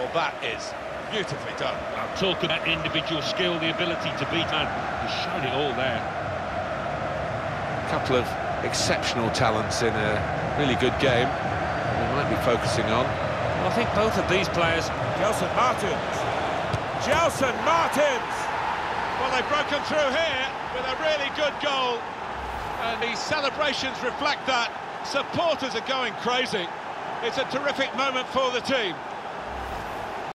Well, that is beautifully done. I'm talking about individual skill, the ability to beat man. He's shown it all there. A couple of exceptional talents in a really good game we might be focusing on. Well, I think both of these players... Gelson Martins! Gelson Martins! Well, they've broken through here with a really good goal. And the celebrations reflect that. Supporters are going crazy. It's a terrific moment for the team.